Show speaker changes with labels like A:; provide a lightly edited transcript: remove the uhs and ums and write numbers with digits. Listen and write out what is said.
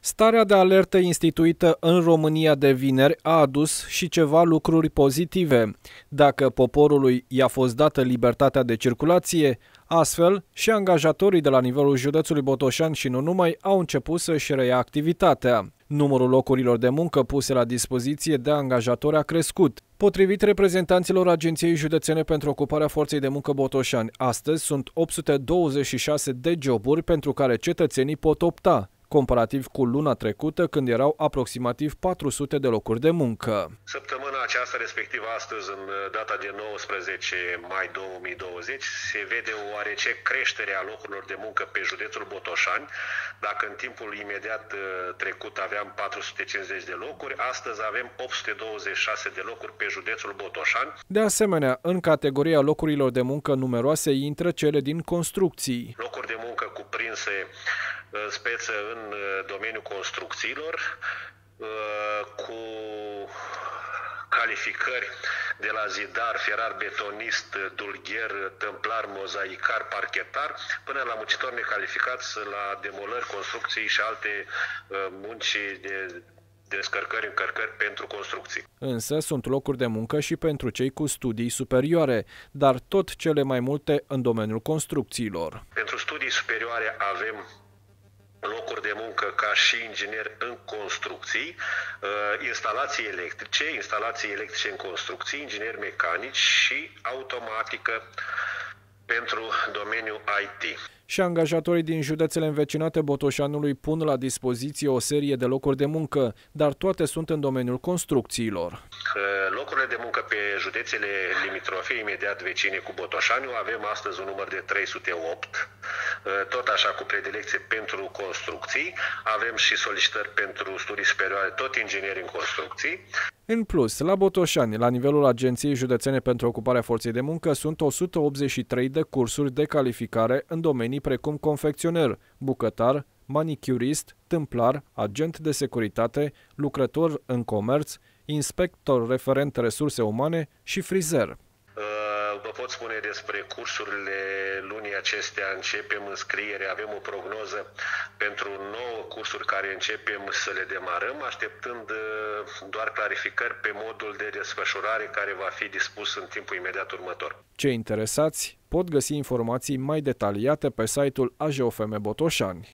A: Starea de alertă instituită în România de vineri a adus și ceva lucruri pozitive. Dacă poporului i-a fost dată libertatea de circulație, astfel și angajatorii de la nivelul județului Botoșani și nu numai au început să-și reia activitatea. Numărul locurilor de muncă puse la dispoziție de angajatori a crescut. Potrivit reprezentanților Agenției Județene pentru Ocuparea Forței de Muncă Botoșani, astăzi sunt 826 de joburi pentru care cetățenii pot opta, comparativ cu luna trecută, când erau aproximativ 400 de locuri de muncă.
B: Săptămâna aceasta, respectiv astăzi, în data de 19 mai 2020, se vede o oarece creștere a locurilor de muncă pe județul Botoșani. Dacă în timpul imediat trecut aveam 450 de locuri, astăzi avem 826 de locuri pe județul Botoșani.
A: De asemenea, în categoria locurilor de muncă numeroase intră cele din construcții.
B: Locuri de muncă cuprinse în speță în domeniul construcțiilor, cu calificări de la zidar, ferar, betonist, dulgher, tâmplar, mozaicar, parchetar, până la muncitor necalificați la demolări, construcții și alte munci de descărcări, încărcări pentru construcții.
A: Însă sunt locuri de muncă și pentru cei cu studii superioare, dar tot cele mai multe în domeniul construcțiilor.
B: Pentru studii superioare avem locuri de muncă ca și inginer în construcții, instalații electrice în construcții, ingineri mecanici și automatică pentru domeniul IT.
A: Și angajatorii din județele învecinate Botoșanului pun la dispoziție o serie de locuri de muncă, dar toate sunt în domeniul construcțiilor.
B: Locurile de muncă pe județele limitrofe, imediat vecine cu Botoșaniu, avem astăzi un număr de 308, tot așa cu predilecție pentru construcții. Avem și solicitări pentru studii superioare, tot ingineri în construcții.
A: În plus, la Botoșani, la nivelul Agenției Județene pentru Ocuparea Forței de Muncă, sunt 183 de cursuri de calificare în domenii precum confecționer, bucătar, manicurist, tâmplar, agent de securitate, lucrător în comerț, inspector referent resurse umane și frizer.
B: Vă pot spune despre cursurile lunii acestea, începem înscriere, avem o prognoză pentru 9 cursuri care începem să le demarăm, așteptând doar clarificări pe modul de desfășurare care va fi dispus în timpul imediat următor.
A: Cei interesați pot găsi informații mai detaliate pe site-ul AJOFM Botoșani.